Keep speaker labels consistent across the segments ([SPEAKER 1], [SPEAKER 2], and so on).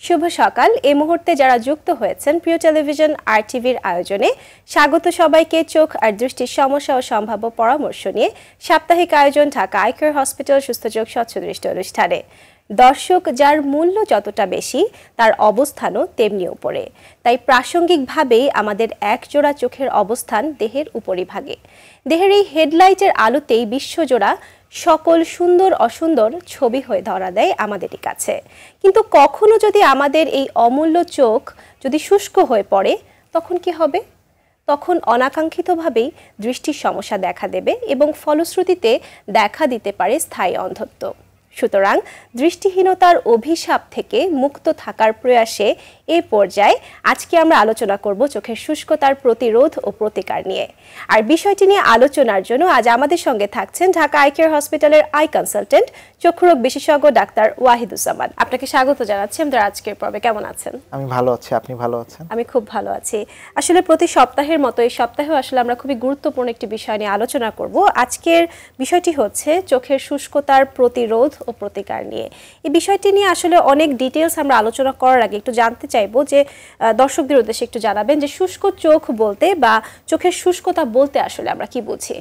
[SPEAKER 1] শুভ সকাল। এই মুহূর্তে যারা যুক্ত হয়েছেন প্রিয় টেলিভিশন RTVর আয়োজনে স্বাগত সবাইকে। চোখ আর দৃষ্টির সমস্যা ও সম্ভাব্য পরামর্শ নিয়ে সাপ্তাহিক আয়োজন ঢাকা আই কেয়ার হসপিটাল সুস্থ চোখ স্বচ্ছ দৃষ্টি অনুষ্ঠানে। দর্শক যার মূল্য যতটা বেশি তার অবস্থানও তেমনি উপরে, তাই প্রাসঙ্গিকভাবেই আমাদের একজোড়া চোখের অবস্থান দেহের উপরিভাগে। দেহের এই হেডলাইটের আলোতেই বিশ্বজোড়া সকল সুন্দর অসুন্দর ছবি হয়ে ধরা দেয় আমাদেরই কাছে। কিন্তু কখনো যদি আমাদের এই অমূল্য চোখ যদি শুষ্ক হয়ে পড়ে তখন কি হবে? তখন অনাকাঙ্ক্ষিতভাবেই দৃষ্টির সমস্যা দেখা দেবে এবং ফলশ্রুতিতে দেখা দিতে পারে স্থায়ী অন্ধত্ব। সুতরাং দৃষ্টিহীনতার অভিশাপ থেকে মুক্ত থাকার প্রয়াসে এ পর্যায়ে আজকে আমরা আলোচনা করব চোখের শুষ্কতার প্রতিরোধ ও প্রতিকার নিয়ে। আর বিষয়টি নিয়ে আলোচনার জন্য আজ আমাদের সঙ্গে থাকছেন ঢাকা আই কেয়ার হসপিটালের আই কনসালটেন্ট চক্ষুরোগ বিশেষজ্ঞ ডাক্তার ওয়াহিদুজ্জামান। আপনাকে স্বাগত জানাচ্ছি আমাদের আজকের পর্বে। কেমন আছেন?
[SPEAKER 2] আমি ভালো আছি, আপনি ভালো আছেন?
[SPEAKER 1] আমি খুব ভালো আছি। আসলে প্রতি সপ্তাহের মতো এই সপ্তাহেও আসলে আমরা খুবই গুরুত্বপূর্ণ একটি বিষয় নিয়ে আলোচনা করব। আজকের বিষয়টি হচ্ছে চোখের শুষ্কতার প্রতিরোধ ও প্রতিকার নিয়ে। এই বিষয়টি নিয়ে আসলে অনেক ডিটেইলস আমরা আলোচনা করার আগে একটু জানতে চাইবো যে দর্শকদের উদ্দেশ্যে একটু জানাবেন যে শুষ্ক চোখ বলতে বা চোখের শুষ্কতা বলতে আসলে আমরা কি বুঝি?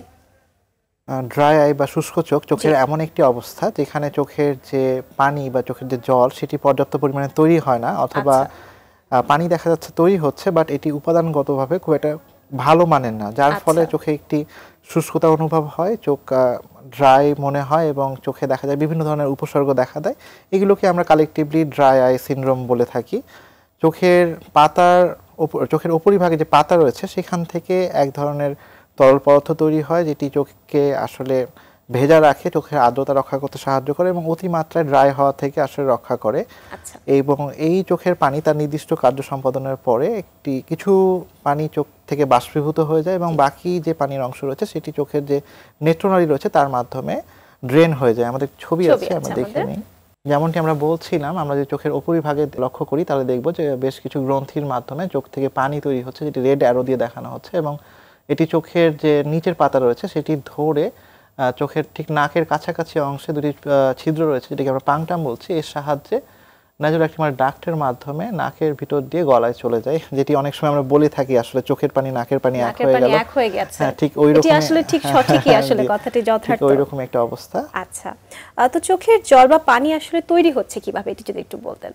[SPEAKER 2] ড্রাই আই বা শুষ্ক চোখ চোখের এমন একটি অবস্থা যেখানে চোখের যে পানি বা চোখের যে জল সেটি পর্যাপ্ত পরিমাণে তৈরি হয় না, অথবা পানি দেখা যাচ্ছে তৈরি হচ্ছে বাট এটি উপাদানগতভাবে খুব একটা ভালো মানের না, যার ফলে চোখে একটি শুষ্কতা অনুভব হয়, চোখ ড্রাই মনে হয় এবং চোখে দেখা যায় বিভিন্ন ধরনের উপসর্গ দেখা দেয়। এগুলোকে আমরা কালেকটিভলি ড্রাই আই সিনড্রোম বলে থাকি। চোখের পাতার চোখের উপরিভাগে যে পাতা রয়েছে সেখান থেকে এক ধরনের তরল পদার্থ তৈরি হয় যেটি চোখকে আসলে ভেজা রাখে, চোখের আর্দ্রতা রক্ষা করতে সাহায্য করে এবং অতিমাত্রায় ড্রাই হওয়া থেকে আসলে রক্ষা করে। এবং এই চোখের পানি তার নির্দিষ্ট কার্য সম্পাদনের পরে কিছু পানি চোখ থেকে বাষ্পীভূত হয়ে যায় এবং বাকি যে পানির অংশ রয়েছে সেটি চোখের যে নেত্রনালী রয়েছে তার মাধ্যমে ড্রেন হয়ে যায়। আমাদের ছবি আছে, আমরা দেখে নিই। যেমনটি আমরা বলছিলাম, আমরা যদি চোখের উপরিভাগে লক্ষ্য করি তাহলে দেখব যে বেশ কিছু গ্রন্থির মাধ্যমে চোখ থেকে পানি তৈরি হচ্ছে, যেটি রেড অ্যারো দিয়ে দেখানো হচ্ছে, এবং এটি চোখের যে নিচের পাতা রয়েছে সেটি ধরে চোখের ঠিক নাকের কাছাকাছি অংশে দুটি ছিদ্র রয়েছে যেটাকে আমরা পাংটাম বলছি, এর সাহায্যে নাজোলাক্রিমাল ডাক্টের মাধ্যমে নাকের ভিতর দিয়ে গলায় চলে যায়, যেটি অনেক সময় আমরা বলে থাকি আসলে চোখের পানি নাকের পানি এক হয়ে গেছে। হ্যাঁ, ঠিক ওই রকম,
[SPEAKER 1] আসলে ঠিক সঠিকই আসলে কথাটি যথার্থ
[SPEAKER 2] ওই রকম একটা অবস্থা।
[SPEAKER 1] আচ্ছা, তো চোখের জল বা পানি আসলে তৈরি হচ্ছে কিভাবে এটি যদি একটু বলতেন।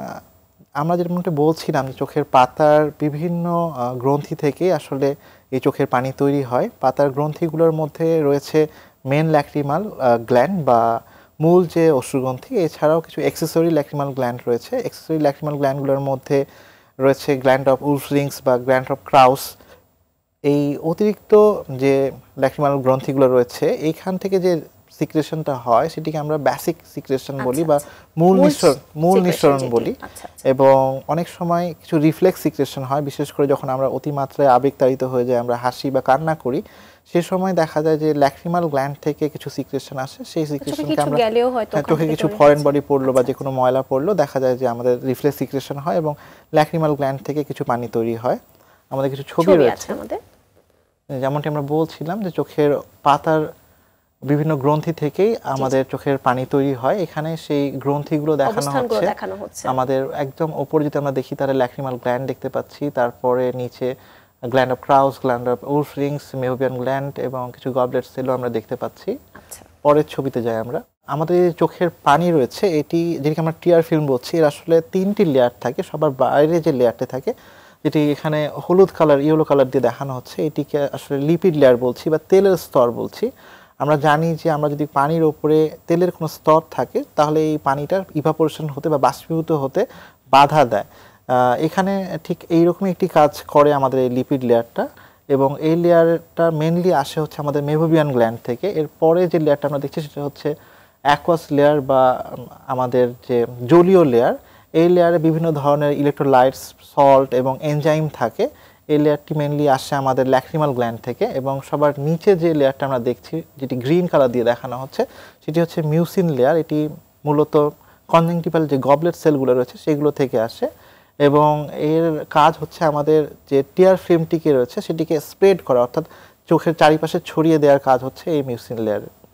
[SPEAKER 2] আমরা যেমনটা বলছিলাম যে চোখের পাতার বিভিন্ন গ্রন্থি থেকে আসলে এই চোখের পানি তৈরি হয়। পাতার গ্রন্থিগুলোর মধ্যে রয়েছে মেন ল্যাক্রিমাল গ্ল্যান্ড বা মূল যে অশ্রুগ্রন্থি, এছাড়াও কিছু এক্সেসরি ল্যাক্রিমাল গ্ল্যান্ড রয়েছে। এক্সেসরি ল্যাক্রিমাল গ্ল্যান্ডগুলোর মধ্যে রয়েছে গ্ল্যান্ড অফ উলফরিংস বা গ্ল্যান্ড অফ ক্রাউস। এই অতিরিক্ত যে ল্যাক্রিমাল গ্রন্থিগুলো রয়েছে এইখান থেকে যে সিক্রেশনটা হয় সেটিকে আমরা বেসিক সিক্রেশন বলি বা মূল নিঃসরণ বলি। এবং অনেক সময় কিছু রিফ্লেক্স সিক্রেশন হয়, বিশেষ করে যখন আমরা অতিমাত্রায় আবেগতাড়িত হয়ে যাই, আমরা হাসি বা কান্না করি, সে সময় দেখা যায় যে ল্যাক্রিমাল গ্ল্যান্ড থেকে কিছু সিক্রেশন আসে। সেই সিক্রেশনকে আমরা চোখে কিছু ফরেন বডি পড়লো বা যে কোনো ময়লা পড়লো দেখা যায় যে আমাদের রিফ্লেক্স সিক্রেশন হয় এবং ল্যাক্রিমাল গ্ল্যান্ড থেকে কিছু পানি তৈরি হয়। আমাদের কিছু ছবি রয়েছে, যেমনটি আমরা বলছিলাম যে চোখের পাতার বিভিন্ন গ্রন্থি থেকেই আমাদের চোখের পানি তৈরি হয়। এখানে সেই গ্রন্থিগুলো দেখানো হচ্ছে। আমাদের একদম ওপরে যদি আমরা দেখি তাহলে ল্যাক্রিমাল গ্ল্যান্ড দেখতে পাচ্ছি, তারপরে নিচে gland of Krause, gland of Wolfring's, Meibomian gland এবং কিছু গবলেট সেলও আমরা দেখতে পাচ্ছি। পরের ছবিতে যাই আমরা। আমাদের চোখের পানি রয়েছে, এটি যেটাকে আমরা টিয়ার ফিল্ম বলছি, এর আসলে তিনটি লেয়ার থাকে। সবার বাইরে যে লেয়ারটা থাকে, যেটি এখানে হলুদ কালার, ইয়েলো কালার দিয়ে দেখানো হচ্ছে, এটিকে আসলে লিপিড লেয়ার বলছি বা তেলের স্তর বলছি। আমরা জানি যে আমরা যদি পানির ওপরে তেলের কোনো স্তর থাকে তাহলে এই পানিটার ইভাপোরেশন হতে বা বাষ্পীভূত হতে বাধা দেয়। এখানে ঠিক এইরকমই একটি কাজ করে আমাদের এই লিপিড লেয়ারটা, এবং এই লেয়ারটা মেনলি আসে হচ্ছে আমাদের মেভোবিয়ান গ্ল্যান্ড থেকে। এরপরে যে লেয়ারটা আমরা দেখছি সেটা হচ্ছে অ্যাকোয়াস লেয়ার বা আমাদের যে জলীয় লেয়ার। এই লেয়ারে বিভিন্ন ধরনের ইলেকট্রোলাইটস, সল্ট এবং এনজাইম থাকে। এই লেয়ারটি মেনলি আসে আমাদের ল্যাক্রিমাল গ্ল্যান্ড থেকে। এবং সবার নিচে যে লেয়ারটা আমরা দেখছি, যেটি গ্রিন কালার দিয়ে দেখানো হচ্ছে, সেটি হচ্ছে মিউসিন লেয়ার। এটি মূলত কনজাংটিভাল যে গবলেট সেলগুলো রয়েছে সেগুলো থেকে আসে, এবং এর কাজ হচ্ছে আমাদের যে টিয়ার ফিল্মটিকে রয়েছে সেটিকে স্প্রেড করা, অর্থাৎ চোখের চারিপাশে ছড়িয়ে দেওয়ার কাজ হচ্ছে এই মিউসিন লেয়ারের।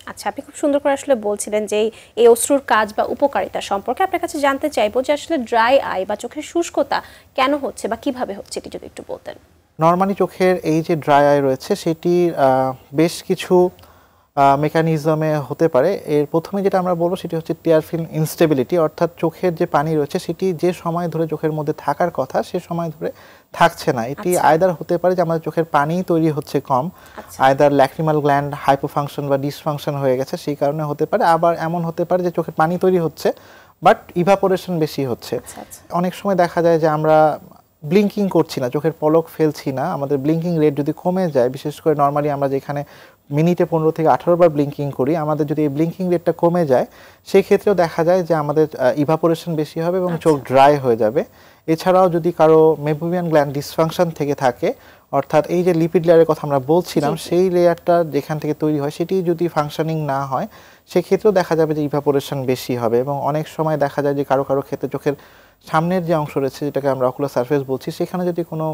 [SPEAKER 1] আচ্ছা, আপনি খুব সুন্দর করে আসলে বলছিলেন যে এই অশ্রুর কাজ বা উপকারিতা সম্পর্কে। আপনার কাছে জানতে চাইবো যে আসলে ড্রাই আই বা চোখের শুষ্কতা কেন হচ্ছে বা কিভাবে হচ্ছে, এটি যদি একটু বলতেন।
[SPEAKER 2] নরমালি চোখের এই যে ড্রাই আই রয়েছে সেটি বেশ কিছু মেকানিজমে হতে পারে। এর প্রথমে যেটা আমরা বলবো সেটি হচ্ছে টিয়ার ফিল্ম ইনস্টেবিলিটি, অর্থাৎ চোখের যে পানি রয়েছে সেটি যে সময় ধরে চোখের মধ্যে থাকার কথা সে সময় ধরে থাকছে না। এটি আয়দার হতে পারে যে আমাদের চোখের পানি তৈরি হচ্ছে কম, আয়দার ল্যাক্রিমাল গ্ল্যান্ড হাইপোফাংশন বা ডিসফাংশন হয়ে গেছে সেই কারণে হতে পারে। আবার এমন হতে পারে যে চোখের পানি তৈরি হচ্ছে বাট ইভাপোরেশন বেশি হচ্ছে। অনেক সময় দেখা যায় যে আমরা ব্লিঙ্কিং করছি না, চোখের পলক ফেলছি না, আমাদের ব্লিঙ্কিং রেট যদি কমে যায়, বিশেষ করে নর্মালি আমরা যেখানে মিনিটে 15 থেকে 18 বার ব্লিঙ্কিং করি, আমাদের যদি এই ব্লিঙ্কিং রেটটা কমে যায় সেই ক্ষেত্রেও দেখা যায় যে আমাদের ইভাপোরেশন বেশি হবে এবং চোখ ড্রাই হয়ে যাবে। এছাড়াও যদি কারো মেবোমিয়ান গ্ল্যান্ড ডিসফাংশন থেকে থাকে, অর্থাৎ এই যে লিপিড লেয়ারের কথা আমরা বলছিলাম সেই লেয়ারটা যেখান থেকে তৈরি হয় সেটি যদি ফাংশনিং না হয় সেক্ষেত্রেও দেখা যাবে যে ইভাপোরেশন বেশি হবে। এবং অনেক সময় দেখা যায় যে কারো কারো ক্ষেত্রে চোখের সামনের যে অংশ রয়েছে যেটাকে আমরা অকুলার সারফেস বলছি সেখানে যদি কোনো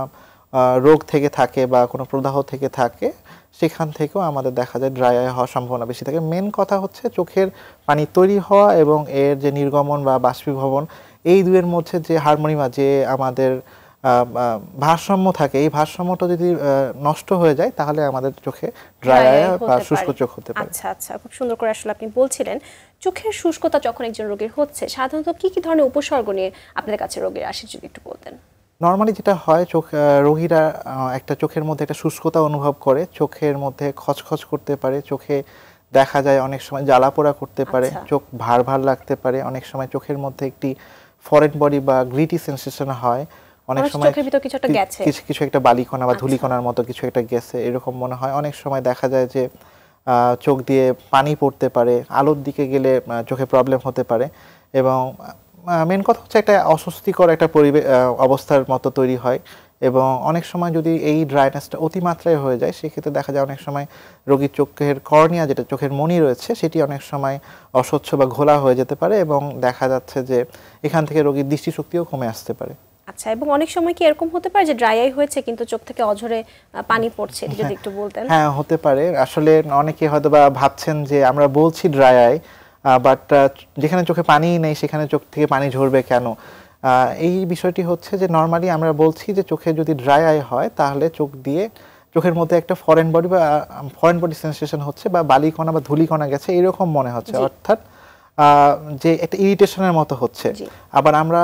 [SPEAKER 2] রোগ থেকে থাকে বা কোনো প্রদাহ থেকে থাকে সেখান থেকেও আমাদের দেখা যায় ড্রাই আই হওয়ার সম্ভাবনা বেশি থাকে। মেন কথা হচ্ছে চোখের পানি তৈরি হওয়া এবং এর যে নির্গমন বা বাষ্পীভবন, এই দুয়ের মধ্যে যে হারমোনিমা, যে আমাদের ভারসাম্য থাকে, এই ভারসাম্যটা যদি নষ্ট হয়ে যায় তাহলে আমাদের চোখে ড্রাই আই বা শুষ্ক চোখ হতে পারে।
[SPEAKER 1] আচ্ছা আচ্ছা, খুব সুন্দর করে আসলে আপনি বলছিলেন। চোখের শুষ্কতা যখন একজন রোগীর হচ্ছে সাধারণত কি কি ধরনের উপসর্গ নিয়ে আপনাদের কাছে রোগীর আসে যদি একটু বলতেন।
[SPEAKER 2] নর্মালি যেটা হয় রোগীরা একটা চোখের মধ্যে একটা শুষ্কতা অনুভব করে, চোখের মধ্যে খচখচ করতে পারে, চোখে দেখা যায় অনেক সময় জ্বালাপোড়া করতে পারে, চোখ ভার ভার লাগতে পারে, অনেক সময় চোখের মধ্যে একটি ফরেন বডি বা গ্রিটি সেন্সেশন হয়, অনেক সময়
[SPEAKER 1] চোখের ভিতর কিছু একটা গেছে,
[SPEAKER 2] কিছু একটা বালিকণা বা ধূলিকণার মতো কিছু একটা গেছে এরকম মনে হয়। অনেক সময় দেখা যায় যে চোখ দিয়ে পানি পড়তে পারে, আলোর দিকে গেলে চোখে প্রবলেম হতে পারে এবং মেন কথা হচ্ছে একটা অস্বস্তিকর একটা পরিবেশ অবস্থার মতো তৈরি হয়। এবং অনেক সময় যদি এই ড্রাইনেসটা অতিমাত্রায় হয়ে যায় সেক্ষেত্রে দেখা যায় অনেক সময় রোগীর চোখের কর্নিয়া, যেটা চোখের মণি রয়েছে, সেটি অনেক সময় অস্বচ্ছ বা ঘোলা হয়ে যেতে পারে এবং দেখা যাচ্ছে যে এখান থেকে রোগীর দৃষ্টিশক্তিও কমে আসতে পারে।
[SPEAKER 1] আচ্ছা, এবং অনেক সময় কি এরকম হতে পারে যে ড্রাই আই হয়েছে কিন্তু চোখ থেকে অঝরে পানি পড়ছে, যদি একটু বলতেন।
[SPEAKER 2] হ্যাঁ, হতে পারে। আসলে অনেকে হয়তো বা ভাবছেন যে আমরা বলছি ড্রাই আই, বাট যেখানে চোখে পানি নেই সেখানে চোখ থেকে পানি ঝরবে কেন? এই বিষয়টি হচ্ছে যে নর্মালি আমরা বলছি যে চোখে যদি ড্রাই আই হয় তাহলে চোখের মধ্যে একটা ফরেন বডি সেন্সেশন হচ্ছে বা বালিকণা বা ধূলিকণা গেছে এরকম মনে হচ্ছে, অর্থাৎ যে একটা ইরিটেশনের মতো হচ্ছে। আবার আমরা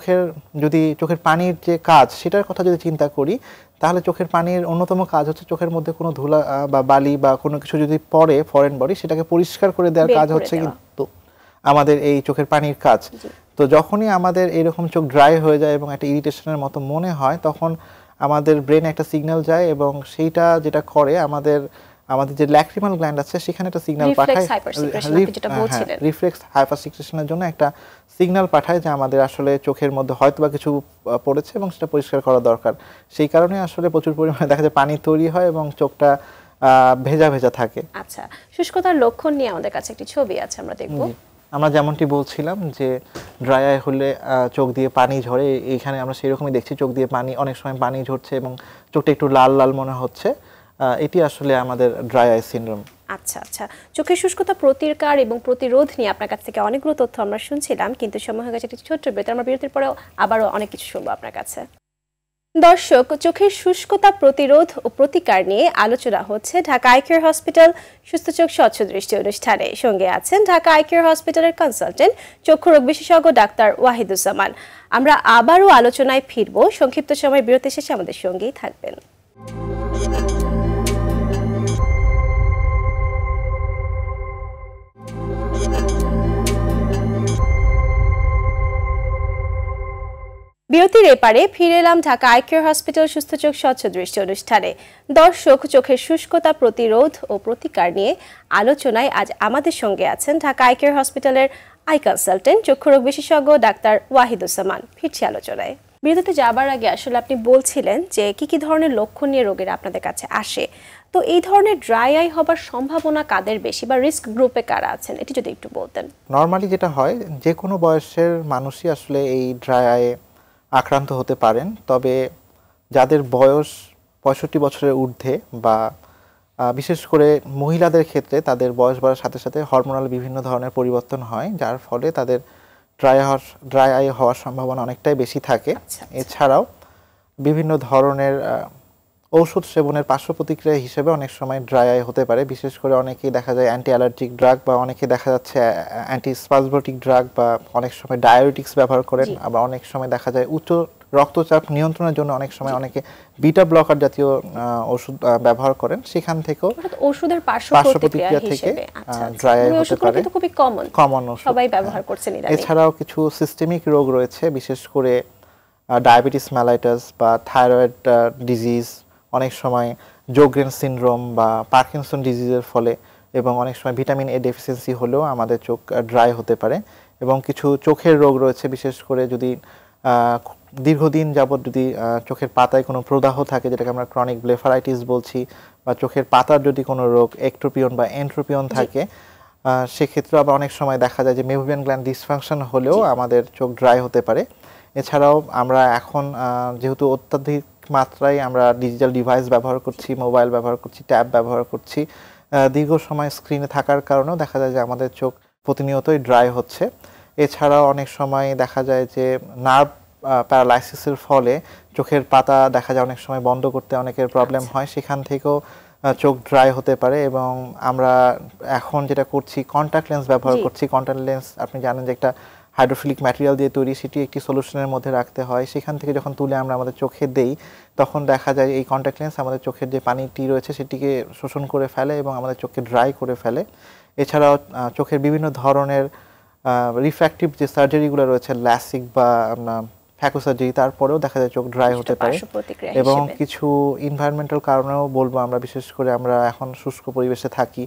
[SPEAKER 2] চোখের পানির যে কাজ সেটার কথা যদি চিন্তা করি তাহলে চোখের পানির অন্যতম কাজ হচ্ছে চোখের মধ্যে কোনো ধুলা বা বালি বা কোনো কিছু যদি পড়ে ফরেন বডি সেটাকে পরিষ্কার করে দেওয়ার কাজ হচ্ছে কিন্তু আমাদের এই চোখের পানির কাজ। তো যখনই আমাদের এরকম চোখ ড্রাই হয়ে যায় এবং একটা ইরিটেশনের মতো মনে হয় তখন আমাদের ব্রেনে একটা সিগন্যাল যায় এবং সেইটা যেটা করে আমাদের যে ল্যাক্রিমাল গ্ল্যান্ড আছে সেখানে একটা সিগন্যাল পাঠায়, রিফ্লেক্স হাইপারসিক্রেশনের জন্য একটা সিগন্যাল পাঠায় যে আমাদের আসলে চোখের মধ্যে হয়তো বা কিছু পড়েছে এবং সেটা পরিষ্কার করা দরকার। সেই কারণে আসলে প্রচুর পরিমাণে দেখা যায় পানি তৈরি হয় এবং চোখটা ভেজা ভেজা থাকে।
[SPEAKER 1] আচ্ছা, শুষ্কতার লক্ষণ নিয়ে আমাদের কাছে একটি ছবি আছে, আমরা দেখব।
[SPEAKER 2] আমরা যেমনটি বলছিলাম যে ড্রাই আই হলে চোখ দিয়ে পানি ঝরে, এইখানে আমরা সেরকমই দেখছি চোখ দিয়ে পানি, অনেক সময় পানি ঝরছে এবং চোখটা একটু লাল লাল মনে হচ্ছে। এটি আসলে আমাদের ড্রাই আই সিনড্রোম।
[SPEAKER 1] আচ্ছা আচ্ছা, চোখের শুষ্কতা প্রতিকার এবং প্রতিরোধ নিয়ে আপনার কাছ থেকে অনেকগুলো তথ্য আমরা শুনছিলাম, কিন্তু সময় হয়ে গেছে একটি ছোট্ট বিরতি। আমরা বিরতির পরেও আবারও অনেক কিছু শুনবো আপনার কাছে। দর্শক, চোখের শুষ্কতা প্রতিরোধ ও প্রতিকার নিয়ে আলোচনা হচ্ছে ঢাকা আই কেয়ার হসপিটাল সুস্থ চোখ স্বচ্ছ দৃষ্টি অনুষ্ঠানে। সঙ্গে আছেন ঢাকা আই কেয়ার হসপিটালের কনসালটেন্ট চক্ষু রোগ বিশেষজ্ঞ ডাক্তার ওয়াহিদুজ্জামান। আমরা আবারও আলোচনায় ফিরবো, সংক্ষিপ্ত সময় বিরতি শেষে আমাদের সঙ্গেই থাকবেন। বিরতির এপারে ফিরে এলাম ঢাকা আই কেয়ার হসপিটাল সুস্থ চোখ স্বচ্ছ দৃষ্টি অনুষ্ঠানে। দর্শক, চোখের শুষ্কতা প্রতিরোধ ও প্রতিকার নিয়ে আলোচনায় আজ আমাদের সঙ্গে আছেন ঢাকা আই কেয়ার হসপিটালের আই কনসালটেন্ট চক্ষু রোগ বিশেষজ্ঞ ডাক্তার ওয়াহিদুজ্জামান। ফিরছি আলোচনায়। বিরতিতে যাবার আগে আসলে আপনি বলছিলেন যে কি কি ধরনের লক্ষণ নিয়ে রোগীরা আপনাদের কাছে আসে, তো এই ধরনের ড্রাই আই হবার সম্ভাবনা কাদের বেশি বা রিস্ক গ্রুপে কারা আছেন, এটি যদি একটু বলতেন।
[SPEAKER 2] নর্মালি যেটা হয় যে কোনো বয়সের মানুষই আসলে এই ড্রাই আই আক্রান্ত হতে পারেন, তবে যাদের বয়স 65 বছরের ঊর্ধ্বে বা বিশেষ করে মহিলাদের ক্ষেত্রে তাদের বয়স বাড়ার সাথে সাথে হরমোনাল বিভিন্ন ধরনের পরিবর্তন হয়, যার ফলে তাদের ড্রাই আই হওয়ার সম্ভাবনা অনেকটাই বেশি থাকে। এছাড়াও বিভিন্ন ধরনের ঔষধ সেবনের পার্শ্ব প্রতিক্রিয়া হিসেবে অনেক সময় ড্রাই আই হতে পারে। বিশেষ করে অনেকেই দেখা যায় অ্যান্টি অ্যালার্জিক ড্রাগ বা অনেকে দেখা যাচ্ছে অ্যান্টি স্পাজমেটিক ড্রাগ বা অনেক সময় ডায়াবেটিক্স ব্যবহার করেন। আবার অনেক সময় দেখা যায় উচ্চ রক্তচাপ নিয়ন্ত্রণের জন্য অনেক সময় অনেকে বিটা ব্লকার জাতীয় ওষুধ ব্যবহার করেন। সেখান থেকেও
[SPEAKER 1] ওষুধের পার্শ্ব প্রতিক্রিয়া
[SPEAKER 2] থেকে ড্রাই আই হতে পারে।
[SPEAKER 1] কিন্তু খুবই কমন সবাই ব্যবহার করছেন ইদানিং।
[SPEAKER 2] এছাড়াও কিছু সিস্টেমিক রোগ রয়েছে, বিশেষ করে ডায়াবেটিস মেলাইটাস বা থাইরয়েড ডিজিজ, অনেক সময় জোগ্রেন সিনড্রোম বা পার্কিনসন ডিজিজের ফলে এবং অনেক সময় ভিটামিন এ ডেফিসিয়েন্সি হলেও আমাদের চোখ ড্রাই হতে পারে। এবং কিছু চোখের রোগ রয়েছে, বিশেষ করে যদি দীর্ঘদিন যাবত যদি চোখের পাতায় কোনো প্রদাহ থাকে, যেটাকে আমরা ক্রনিক ব্লেফারাইটিস বলছি, বা চোখের পাতার যদি কোনো রোগ একটোপিয়ন বা এন্ট্রোপিয়ন থাকে, সেক্ষেত্রে আবার অনেক সময় দেখা যায় যে মেভোবিয়ান গ্ল্যান্ড ডিসফাংশন হলেও আমাদের চোখ ড্রাই হতে পারে। এছাড়াও আমরা এখন যেহেতু অত্যাধিক মাত্রায় আমরা ডিজিটাল ডিভাইস ব্যবহার করছি, মোবাইল ব্যবহার করছি, ট্যাব ব্যবহার করছি, দীর্ঘ সময় স্ক্রিনে থাকার কারণেও দেখা যায় যে আমাদের চোখ প্রতিনিয়তই ড্রাই হচ্ছে। এছাড়াও অনেক সময় দেখা যায় যে নার্ভ প্যারালাইসিসের ফলে চোখের পাতা দেখা যায় অনেক সময় বন্ধ করতে অনেকের প্রবলেম হয়, সেখান থেকেও চোখ ড্রাই হতে পারে। এবং আমরা এখন যেটা করছি কন্ট্যাক্ট লেন্স ব্যবহার করছি। কন্ট্যাক্ট লেন্স আপনি জানেন যে একটা হাইড্রোফিলিক ম্যাটেরিয়াল দিয়ে তৈরি, সেটি একটি সলিউশনের মধ্যে রাখতে হয়। সেখান থেকে যখন তুলে আমরা আমাদের চোখে দেই, তখন দেখা যায় এই কন্ট্যাক্ট লেন্স আমাদের চোখের যে পানিটি রয়েছে সেটিকে শোষণ করে ফেলে এবং আমাদের চোখকে ড্রাই করে ফেলে। এছাড়াও চোখের বিভিন্ন ধরনের রিফ্র্যাক্টিভ যে সার্জারিগুলো রয়েছে, ল্যাসিক বা ফ্যাকো সার্জারি, তারপরেও দেখা যায় চোখ ড্রাই হতে পারে। এবং কিছু এনভায়রনমেন্টাল কারণেও বলবো আমরা, বিশেষ করে আমরা এখন শুষ্ক পরিবেশে থাকি,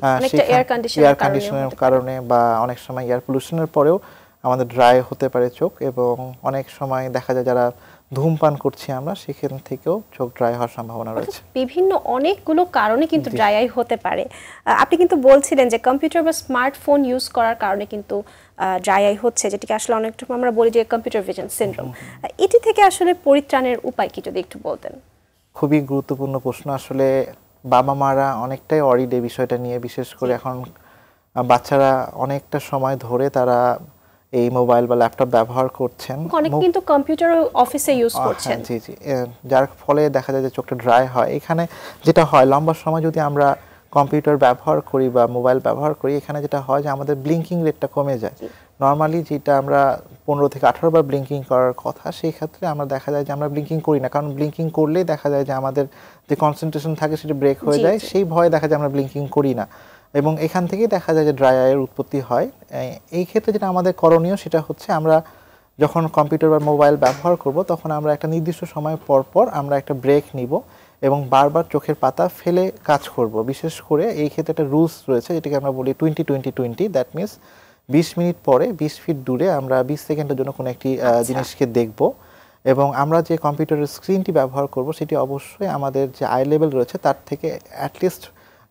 [SPEAKER 2] এয়ার কন্ডিশনের কারণে বা অনেক সময় এয়ার পলিউশনের পরেও আমাদের ড্রাই হতে পারে চোখ। এবং অনেক সময় দেখা যায় যারা ধূমপান করছি আমরা, সেখান থেকেও চোখ ড্রাই হওয়ার সম্ভাবনা রয়েছে।
[SPEAKER 1] বিভিন্ন অনেকগুলো কারণে কিন্তু ড্রাই আই হতে পারে। আপনি কিন্তু বলছিলেন যে কম্পিউটার বা স্মার্টফোন ইউজ করার কারণে কিন্তু ড্রাই আই হচ্ছে, যেটিকে আসলে অনেকটা আমরা বলি যে কম্পিউটার ভিশন সিনড্রোম। এটি থেকে আসলে পরিত্রাণের উপায় কি যদি একটু বলতেন?
[SPEAKER 2] খুবই গুরুত্বপূর্ণ প্রশ্ন। আসলে বাবা মারা অনেকটাই অরিড এই বিষয়টা নিয়ে। বিশেষ করে এখন বাচ্চারা অনেকটা সময় ধরে তারা এই মোবাইল বা ল্যাপটপ ব্যবহার করছেন,
[SPEAKER 1] অনেকে কিন্তু কম্পিউটার অফিসে ইউজ করছেন।
[SPEAKER 2] জি জি, যার ফলে দেখা যায় যে চোখটা ড্রাই হয়। এখানে যেটা হয়, লম্বা সময় যদি আমরা কম্পিউটার ব্যবহার করি বা মোবাইল ব্যবহার করি, এখানে যেটা হয় যে আমাদের ব্লিঙ্কিং রেটটা কমে যায়। নর্মালি যেটা আমরা 15 থেকে 18 বার ব্লিঙ্কিং করার কথা, সেই ক্ষেত্রে আমরা দেখা যায় যে আমরা ব্লিঙ্কিং করি না, কারণ ব্লিঙ্কিং করলেই দেখা যায় যে আমাদের যে কনসেন্ট্রেশন থাকে সেটা ব্রেক হয়ে যায়। সেই ভয়ে দেখা যায় আমরা ব্লিঙ্কিং করি না, এবং এখান থেকেই দেখা যায় যে ড্রাই আইয়ের উৎপত্তি হয়। এই ক্ষেত্রে যেটা আমাদের করণীয় সেটা হচ্ছে, আমরা যখন কম্পিউটার বা মোবাইল ব্যবহার করব, তখন আমরা একটা নির্দিষ্ট সময় পর পর আমরা একটা ব্রেক নিব এবং বারবার চোখের পাতা ফেলে কাজ করব। বিশেষ করে এই ক্ষেত্রে একটা রুলস রয়েছে, যেটাকে আমরা বলি 20-20-20। দ্যাট মিনস 20 মিনিট পরে 20 ফিট দূরে আমরা 20 সেকেন্ডের জন্য কোনো একটি জিনিসকে দেখব, এবং আমরা যে কম্পিউটারের স্ক্রিনটি ব্যবহার করব সেটি অবশ্যই আমাদের যে আই লেভেল রয়েছে তার থেকে অ্যাটলিস্ট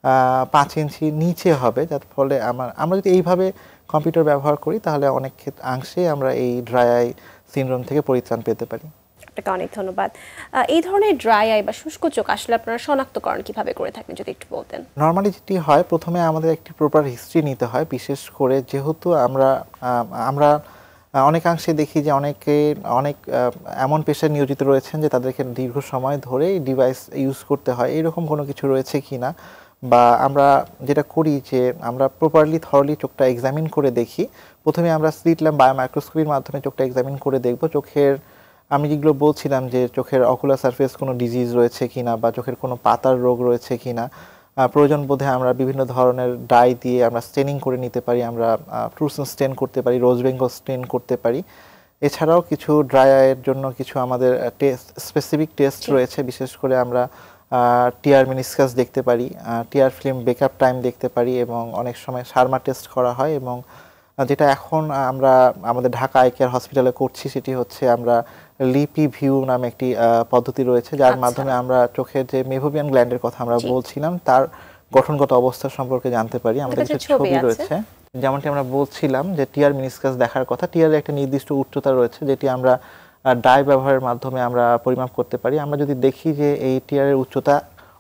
[SPEAKER 2] 5 ইঞ্চি নিচে হবে, যার ফলে আমরা যদি এইভাবে কম্পিউটার ব্যবহার করি, তাহলে অনেক অংশে আমরা এই ড্রাই আই সিনড্রোম থেকে পরিত্রাণ পেতে পারি।
[SPEAKER 1] আপনাকে অনেক ধন্যবাদ। এই ধরনের ড্রাই আই বা শুষ্ক চোখ আসলে আপনারা শনাক্তকরণ কিভাবে করে থাকেন যদি একটু বলতেন?
[SPEAKER 2] নর্মালি যেটি হয়, প্রথমে আমাদের একটি প্রপার হিস্ট্রি নিতে হয়। বিশেষ করে যেহেতু আমরা অনেকাংশে দেখি যে অনেক এমন পেশায় নিয়োজিত রয়েছেন যে তাদেরকে দীর্ঘ সময় ধরে ডিভাইস ইউজ করতে হয়, এরকম কোনো কিছু রয়েছে কিনা, বা আমরা যেটা করি যে আমরা প্রপারলি থরলি চোখটা এক্সামিন করে দেখি। প্রথমে আমরা স্লিট ল্যাম্প বায়োমাইক্রোস্কোপির মাধ্যমে চোখটা এক্সামিন করে দেখব চোখের, আমি যেগুলো বলছিলাম যে চোখের অকুলার সারফেস কোনো ডিজিজ রয়েছে কিনা, বা চোখের কোনো পাতার রোগ রয়েছে কিনা। প্রয়োজন বোধে আমরা বিভিন্ন ধরনের ডাই দিয়ে আমরা স্টেনিং করে নিতে পারি, আমরা ফ্লুরোসেন্স স্টেন করতে পারি, রোজ বেঙ্গল স্টেন করতে পারি। এছাড়াও কিছু ড্রাই আইয়ের জন্য কিছু আমাদের স্পেসিফিক টেস্ট রয়েছে। বিশেষ করে আমরা টিয়ার মিনিসকাস দেখতে পারি, টিয়ার ফিল্ম বেকআপ টাইম দেখতে পারি, এবং অনেক সময় শার্মা টেস্ট করা হয়। এবং যেটা এখন আমরা আমাদের ঢাকা আই কেয়ার হসপিটালে করছি, সেটি হচ্ছে আমরা লিপি ভিউ নামে একটি পদ্ধতি রয়েছে, যার মাধ্যমে আমরা চোখের যে মেভোবিয়ান গ্ল্যান্ডের কথা আমরা বলছিলাম তার গঠনগত অবস্থা সম্পর্কে জানতে পারি। আমাদের কিছু ছবি রয়েছে, যেমনটি আমরা বলছিলাম যে টিয়ার মিনিসকাস দেখার কথা। টিয়ারের একটা নির্দিষ্ট উচ্চতা রয়েছে, যেটি আমরা ডাই ব্যবহারের মাধ্যমে আমরা পরিমাপ করতে পারি। আমরা যদি দেখি যে এই টিয়ারের উচ্চতা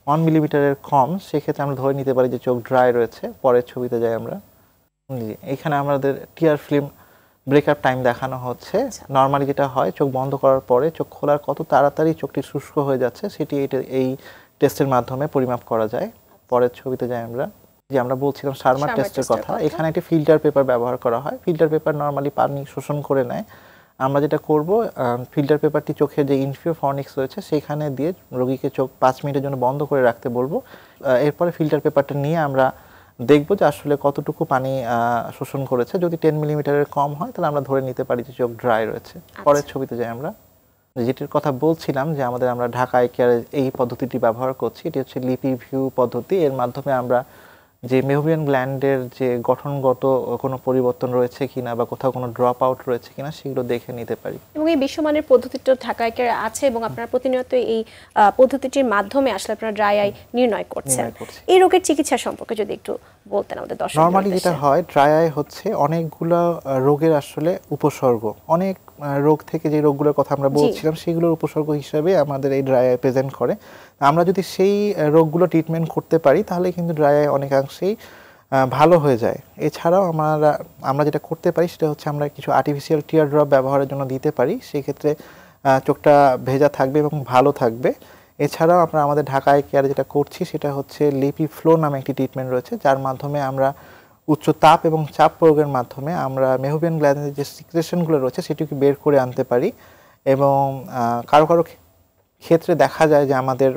[SPEAKER 2] 1 মিলিমিটারের কম, সেক্ষেত্রে আমরা ধরে নিতে পারি যে চোখ ড্রাই রয়েছে। পরের ছবিতে যাই আমরা। জি, এখানে আমাদের টিয়ার ফিল্ম ব্রেকআপ টাইম দেখানো হচ্ছে। নর্মালি যেটা হয়, চোখ বন্ধ করার পরে চোখ খোলার কত তাড়াতাড়ি চোখটি শুষ্ক হয়ে যাচ্ছে সেটি এই টেস্টের মাধ্যমে পরিমাপ করা যায়। পরের ছবিতে যাই আমরা। যে আমরা বলছিলাম শার্মার টেস্টের কথা। এখানে একটি ফিল্টার পেপার ব্যবহার করা হয়। ফিল্টার পেপার নর্মালি পানি শোষণ করে নেয়। আমরা যেটা করব, ফিল্টার পেপারটি চোখের যে ইনফিও ফর্নিক্স রয়েছে সেখানে দিয়ে রোগীকে চোখ 5 মিনিটের জন্য বন্ধ করে রাখতে বলবো। এরপরে ফিল্টার পেপারটা নিয়ে আমরা দেখবো যে আসলে কতটুকু পানি শোষণ করেছে। যদি 10 মিলিমিটারের কম হয় তাহলে আমরা ধরে নিতে পারি যে চোখ ড্রাই রয়েছে। পরের ছবিতে যাই আমরা। যেটির কথা বলছিলাম যে আমরা ঢাকা আই কেয়ারে এই পদ্ধতিটি ব্যবহার করছি। এটি হচ্ছে লিপি ভিউ পদ্ধতি। এর মাধ্যমে আমরা যে মেহবিয়ান গ্ল্যান্ডের যে গঠনগত কোনো পরিবর্তন রয়েছে কিনা বা কোথাও কোনো ড্রপ আউট রয়েছে কিনা সেগুলো দেখে নিতে পারি।
[SPEAKER 1] এবং এই বিশ্বমানের পদ্ধতিটা ঢাকা আই কেয়ারে আছে এবং আপনারা প্রতিনিয়ত এই পদ্ধতিটির মাধ্যমে আসলে আপনারা ড্রাই আই নির্ণয় করছেন। এই রোগের চিকিৎসা সম্পর্কে যদি একটু বলতেন আমাদের দর্শকদের।
[SPEAKER 2] নরমালি যেটা হয়, ড্রাই আই হচ্ছে অনেকগুলো রোগের আসলে উপসর্গ। অনেক রোগ থেকে যে রোগগুলোর কথা আমরা বলছিলাম সেগুলোর উপসর্গ হিসেবে আমাদের এই ড্রাই আই প্রেজেন্ট করে। আমরা যদি সেই রোগগুলো ট্রিটমেন্ট করতে পারি তাহলে কিন্তু ড্রাই আই অনেকাংশেই ভালো হয়ে যায়। এছাড়াও আমরা যেটা করতে পারি সেটা হচ্ছে আমরা কিছু আর্টিফিশিয়াল টিয়ার ড্রপ ব্যবহারের জন্য দিতে পারি। সেক্ষেত্রে চোখটা ভেজা থাকবে এবং ভালো থাকবে। এছাড়াও আমরা আমাদের ঢাকা আই কেয়ারে যেটা করছি সেটা হচ্ছে লিপি ফ্লো নামে একটি ট্রিটমেন্ট রয়েছে, যার মাধ্যমে আমরা উচ্চ তাপ এবং চাপ প্রয়োগের মাধ্যমে আমরা মেহবিয়ান গ্ল্যান্ডের যে সিক্রেশনগুলো রয়েছে সেটিকে বের করে আনতে পারি। এবং কারো ক্ষেত্রে দেখা যায় যে আমাদের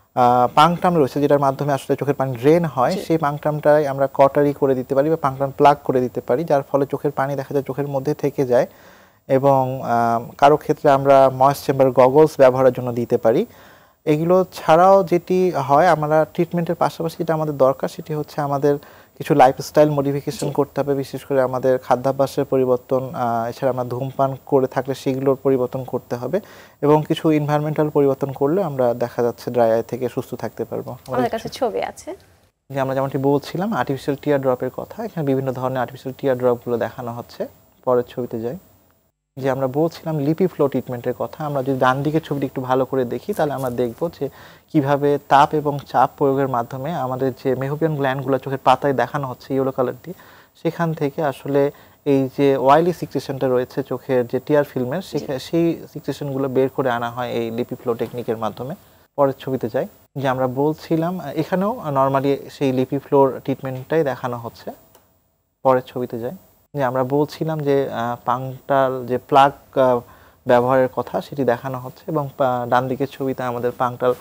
[SPEAKER 2] পাংটাম রয়েছে, যেটার মাধ্যমে আসলে চোখের পানি ড্রেন হয়, সেই পাংটামটাই আমরা কটারি করে দিতে পারি বা পাংটাম প্লাগ করে দিতে পারি, যার ফলে চোখের পানি দেখা যায় চোখের মধ্যে থেকে যায়। এবং কারো ক্ষেত্রে আমরা ময়েস্ট চেম্বার গগলস ব্যবহারের জন্য দিতে পারি। এগুলো ছাড়াও যেটি হয়, আমরা ট্রিটমেন্টের পাশাপাশি যেটা আমাদের দরকার সেটি হচ্ছে আমাদের কিছু লাইফস্টাইল মডিফিকেশন করতে হবে, বিশেষ করে আমাদের খাদ্যাভ্যাসের পরিবর্তন। এছাড়া আমরা ধূমপান করে থাকলে সেগুলোর পরিবর্তন করতে হবে এবং কিছু এনভায়রনমেন্টাল পরিবর্তন করলে আমরা দেখা যাচ্ছে ড্রাই আই থেকে সুস্থ থাকতে পারবো।
[SPEAKER 1] আমাদের কাছে ছবি আছে
[SPEAKER 2] যে আমরা যেমনটি বলছিলাম আর্টিফিশিয়াল টিয়ার ড্রপের কথা। এখানে বিভিন্ন ধরনের আর্টিফিশিয়াল টিয়ার ড্রপগুলো দেখানো হচ্ছে। পরের ছবিতে যাই। যে আমরা বলছিলাম লিপি ফ্লো ট্রিটমেন্টের কথা। আমরা যদি ডান দিকের ছবিটি একটু ভালো করে দেখি তাহলে আমরা দেখব যে কিভাবে তাপ এবং চাপ প্রয়োগের মাধ্যমে আমাদের যে মেহবিয়ান গ্ল্যান্ডগুলো চোখের পাতায় দেখানো হচ্ছে ইয়েলো কালার দিয়ে, সেখান থেকে আসলে এই যে অয়েলি সিক্রেশনটা রয়েছে চোখের যে টিয়ার ফিল্মের, সেই সিক্রেশনগুলো বের করে আনা হয় এই লিপি ফ্লো টেকনিকের মাধ্যমে। পরের ছবিতে যাই। যে আমরা বলছিলাম এখানেও নর্মালি সেই লিপি ফ্লোর ট্রিটমেন্টটাই দেখানো হচ্ছে। পরের ছবিতে যাই। যে আমরা বলছিলাম যে পাংটাল যে প্লাগ ব্যবহারের কথা সেটি দেখানো হচ্ছে এবং ডান দিকের ছবিতে আমাদের পাংটাল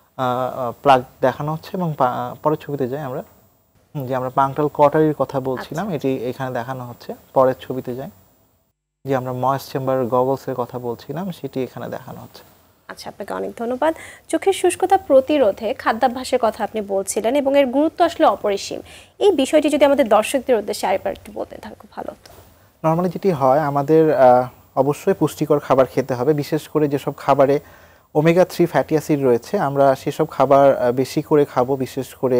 [SPEAKER 2] প্লাগ দেখানো হচ্ছে এবং পরের ছবিতে যাই আমরা। যে আমরা পাংটাল কটারির কথা বলছিলাম, এটি এখানে দেখানো হচ্ছে। পরের ছবিতে যাই। যে আমরা ময়েস্ট চেম্বার গগলসের কথা বলছিলাম সেটি এখানে দেখানো হচ্ছে।
[SPEAKER 1] আচ্ছা, আপনাকে অনেক ধন্যবাদ। চোখের শুষ্কতা প্রতিরোধে খাদ্যাভ্যাসের কথা আপনি বলছিলেন এবং এর গুরুত্ব আসলে অপরিসীম। এই বিষয়টি যদি আমাদের দর্শকদের উদ্দেশ্যে আরেকবার একটু বলতেন তাহলে খুব ভালো হতো।
[SPEAKER 2] নর্মালি যেটি হয়, আমাদের অবশ্যই পুষ্টিকর খাবার খেতে হবে। বিশেষ করে যেসব খাবারে ওমেগা 3 ফ্যাটি অ্যাসিড রয়েছে আমরা সেসব খাবার বেশি করে খাবো। বিশেষ করে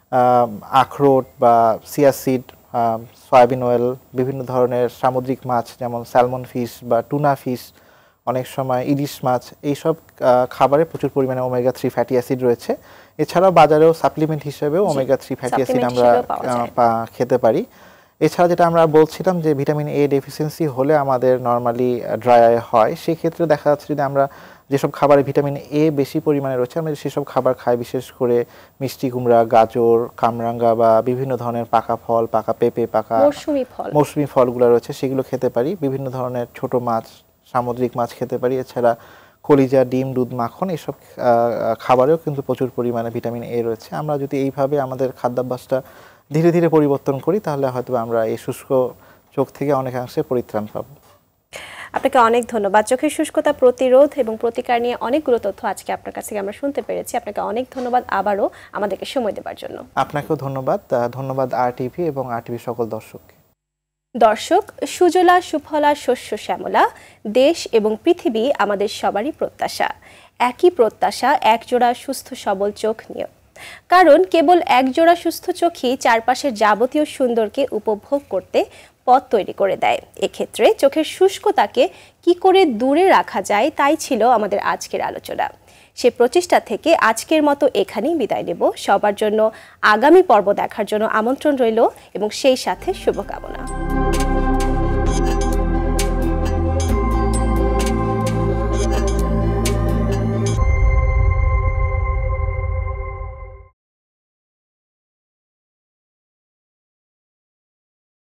[SPEAKER 2] আখরোট বা চিয়া সিড, সয়াবিন অয়েল, বিভিন্ন ধরনের সামুদ্রিক মাছ যেমন স্যালমন ফিশ বা টুনা ফিশ, অনেক সময় ইলিশ মাছ, এইসব খাবারে প্রচুর পরিমাণে ওমেগা 3 ফ্যাটি অ্যাসিড রয়েছে। এছাড়াও বাজারেও সাপ্লিমেন্ট হিসেবেও ওমেগা 3 ফ্যাটি অ্যাসিড আমরা খেতে পারি। এছাড়া যেটা আমরা বলছিলাম যে ভিটামিন এ ডেফিসিয়েন্সি হলে আমাদের নর্মালি ড্রাই আই হয়। সেক্ষেত্রে দেখা যাচ্ছে যদি আমরা যেসব খাবারে ভিটামিন এ বেশি পরিমাণে রয়েছে আমরা সেসব খাবার খাই, বিশেষ করে মিষ্টি কুমড়া, গাজর, কামরাঙ্গা বা বিভিন্ন ধরনের পাকা ফল, পাকা পেঁপে, পাকা মৌসুমি ফলগুলো রয়েছে সেগুলো খেতে পারি। বিভিন্ন ধরনের ছোট মাছ, সামুদ্রিক মাছ খেতে পারি। এছাড়া কলিজা, ডিম, দুধ, মাখন এসব খাবারেও কিন্তু প্রচুর পরিমাণে ভিটামিন এ রয়েছে। আমরা যদি এইভাবে আমাদের খাদ্যাভ্যাসটা ধীরে ধীরে পরিবর্তন করি তাহলে হয়তো আমরা এই শুষ্ক চোখ থেকে অনেকাংশে পরিত্রাণ পাব।
[SPEAKER 1] আপনাকে অনেক ধন্যবাদ। চোখের শুষ্কতা প্রতিরোধ এবং প্রতিকার নিয়ে অনেকগুলো তথ্য আজকে আপনার কাছ থেকে আমরা শুনতে পেরেছি। আপনাকে অনেক ধন্যবাদ আবারও আমাদেরকে সময় দেওয়ার জন্য।
[SPEAKER 2] আপনাকেও ধন্যবাদ। ধন্যবাদ আরটিভি এবং আরটিভি সকল দর্শককে।
[SPEAKER 1] দর্শক, সুজলা সুফলা শস্য শ্যামলা দেশ এবং পৃথিবী আমাদের সবারই প্রত্যাশা। একই প্রত্যাশা একজোড়া সুস্থ সবল চোখ নিয়ে। কারণ কেবল একজোড়া সুস্থ চোখই চারপাশের যাবতীয় সুন্দরকে উপভোগ করতে পথ তৈরি করে দেয়। এক্ষেত্রে চোখের শুষ্কতাকে কি করে দূরে রাখা যায় তাই ছিল আমাদের আজকের আলোচনা। সে প্রচেষ্টা থেকে আজকের মতো এখানেই বিদায় নেব। সবার জন্য আগামী পর্ব দেখার জন্য আমন্ত্রণ রইল এবং সেই সাথে শুভকামনা।